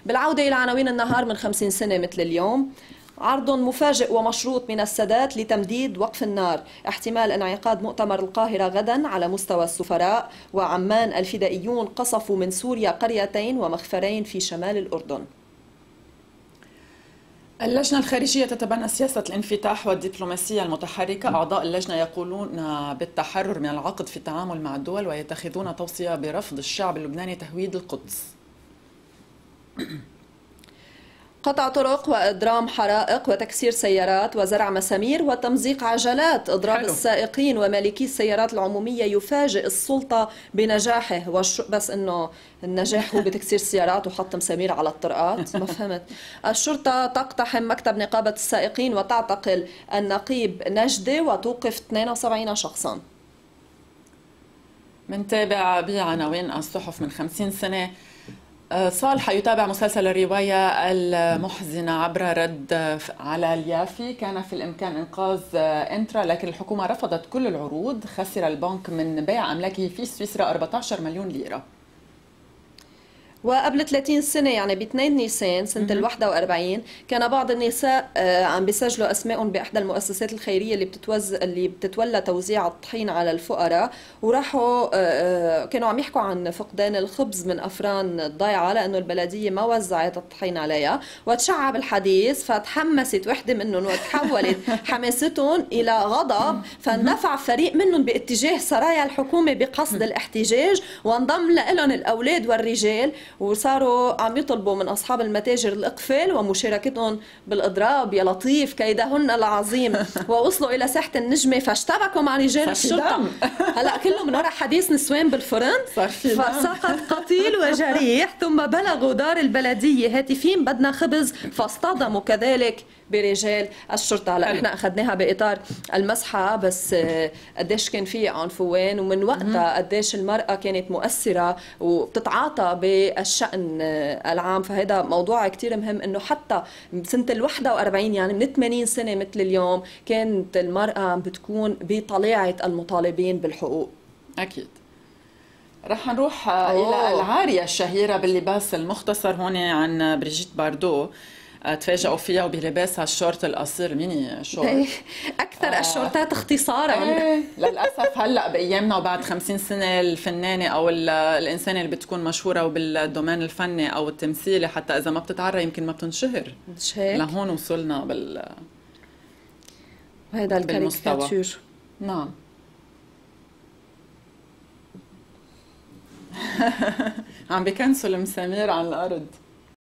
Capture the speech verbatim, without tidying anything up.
بالعودة إلى عناوين النهار من خمسين سنة مثل اليوم: عرض مفاجئ ومشروط من السادات لتمديد وقف النار، احتمال انعقاد مؤتمر القاهرة غدا على مستوى السفراء، وعمان الفدائيون قصفوا من سوريا قريتين ومخفرين في شمال الأردن. اللجنة الخارجية تتبنى سياسة الانفتاح والدبلوماسية المتحركة. أعضاء اللجنة يقولون بالتحرر من العقد في التعامل مع الدول، ويتخذون توصية برفض الشعب اللبناني تهويد القدس. قطع طرق وإضرام حرائق وتكسير سيارات وزرع مسامير وتمزيق عجلات، إضراب حلو. السائقين ومالكي السيارات العمومية يفاجئ السلطة بنجاحه. وش بس إنه النجاح هو بتكسير السيارات وحط مسامير على الطرقات؟ ما فهمت. الشرطة تقتحم مكتب نقابة السائقين وتعتقل النقيب نجدي وتوقف اثنين وسبعين شخصا. منتابع بعناوين الصحف من خمسين سنة. صالح يتابع مسلسل الرواية المحزنة عبر رد على اليافي. كان في الإمكان إنقاذ إنترا لكن الحكومة رفضت كل العروض. خسر البنك من بيع أملاكه في سويسرا أربعة عشر مليون ليرة. وقبل ثلاثين سنة يعني ب اثنين نيسان سنة ال واحد وأربعين كان بعض النساء عم بيسجلوا أسمائهم بإحدى المؤسسات الخيرية اللي بتتوز اللي بتتولى توزيع الطحين على الفقراء، وراحوا كانوا عم يحكوا عن فقدان الخبز من أفران الضيعة لأنه البلدية ما وزعت الطحين عليها، وتشعب الحديث فتحمست وحدة منهم وتحولت حماستهم إلى غضب، فاندفع فريق منهم باتجاه سرايا الحكومة بقصد الاحتجاج، وانضم لهم الأولاد والرجال، وصاروا عم يطلبوا من أصحاب المتاجر الإقفال ومشاركتهم بالإضراب. يا لطيف كيدهن العظيم. ووصلوا إلى ساحة النجمة فاشتبكوا مع رجال الشرطة. هلا كله من وراء حديث نسوان بالفرن. فسقط قتيل وجريح، ثم بلغوا دار البلدية هاتفين بدنا خبز، فاصطدموا كذلك برجال الشرطة. هلا احنا اخذناها باطار المسحه، بس قديش كان في عنفوان، ومن وقتها قديش المراه كانت مؤثره وبتتعاطى بالشأن العام. فهذا موضوع كثير مهم، انه حتى سنه ال واحد وأربعين يعني من ثمانين سنه مثل اليوم كانت المراه بتكون بطليعه المطالبين بالحقوق. اكيد. رح نروح أوه. الى العاريه الشهيره باللباس المختصر هون عن بريجيت باردو. تفاجئوا فيها وبلباسها الشورت القصير ميني شورت. اكثر آه. الشورتات اختصارا. ايه للاسف هلا بايامنا وبعد خمسين سنه الفنانه او الانسانه اللي بتكون مشهوره وبالدومين الفني او التمثيلي حتى اذا ما بتتعرى يمكن ما بتنشهر. مش هيك؟ لهون وصلنا بال وهذا الكاريكاتير. نعم. عم بكنسل مسامير عن الارض.